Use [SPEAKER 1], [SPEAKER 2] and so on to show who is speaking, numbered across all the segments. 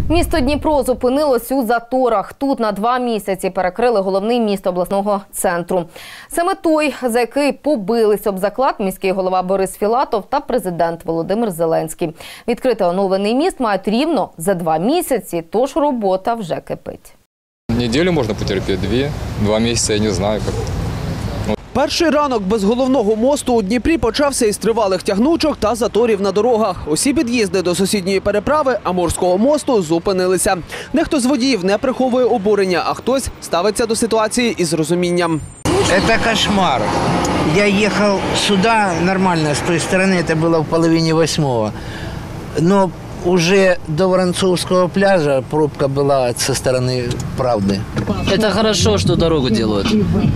[SPEAKER 1] Місто Дніпро зупинилось у заторах. Тут на 2 місяці перекрили головний міст обласного центру. Саме той, за який побились об заклад міський голова Борис Філатов та президент Володимир Зеленський. Відкрити оновлений міст мають рівно за 2 місяці, тож робота вже кипить.
[SPEAKER 2] Неділю можна потерпіти, 2 місяці, я не знаю, як.
[SPEAKER 3] Перший ранок без головного мосту у Дніпрі почався із тривалих тягнучок та заторів на дорогах. Усі під'їзди до сусідньої переправи Амурського мосту зупинилися. Дехто з водіїв не приховує обурення, а хтось ставиться до ситуації із розумінням.
[SPEAKER 4] Это кошмар. Я ехал сюда нормально, с той стороны, это было в половине 8. Но уже до Воронцовского пляжа пробка была со стороны Правды.
[SPEAKER 5] Это хорошо, что дорогу делают.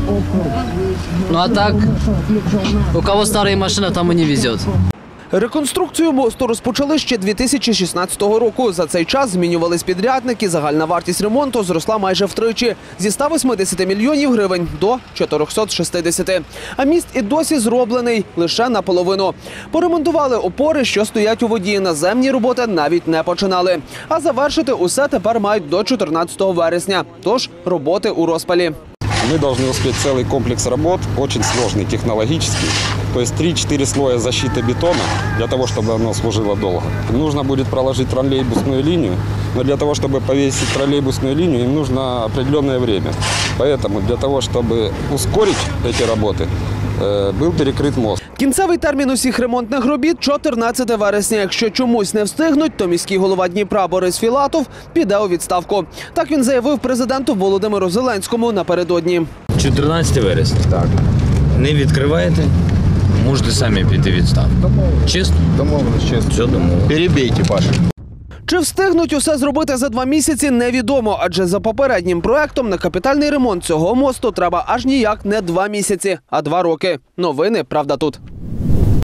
[SPEAKER 5] Ну а так, у кого старые машины, там и не везет.
[SPEAKER 3] Реконструкцію мосту розпочали ще 2016 року. За цей час змінювались підрядники, загальна вартість ремонту зросла майже втричі – зі 180 мільйонів гривень до 460. А міст і досі зроблений лише наполовину. Поремонтували опори, що стоять у воді. Наземні роботи навіть не починали. А завершити усе тепер мають до 14 вересня. Тож роботи у розпалі.
[SPEAKER 6] Мы должны успеть целый комплекс работ, очень сложный, технологический. То есть 3-4 слоя защиты бетона, для того, чтобы оно служило долго. Нужно будет проложить троллейбусную линию, но для того, чтобы повесить троллейбусную линию, им нужно определенное время. Поэтому для того, чтобы ускорить эти работы, був перекрит мост.
[SPEAKER 3] Кінцевий термін усіх ремонтних робіт – 14 вересня. Якщо чомусь не встигнуть, то міський голова Дніпра Борис Філатов піде у відставку. Так він заявив президенту Володимиру Зеленському напередодні.
[SPEAKER 7] 14 вересня. Так. Не відкриваєте, можете самі піти у відставку. Чесно?
[SPEAKER 6] Домовились, чесно.
[SPEAKER 7] Все домовились.
[SPEAKER 6] Перебейте, Паша.
[SPEAKER 3] Чи встигнуть усе зробити за 2 місяці, невідомо. Адже за попереднім проектом на капітальний ремонт цього мосту треба аж ніяк не 2 місяці, а 2 роки. Новини «Правда тут».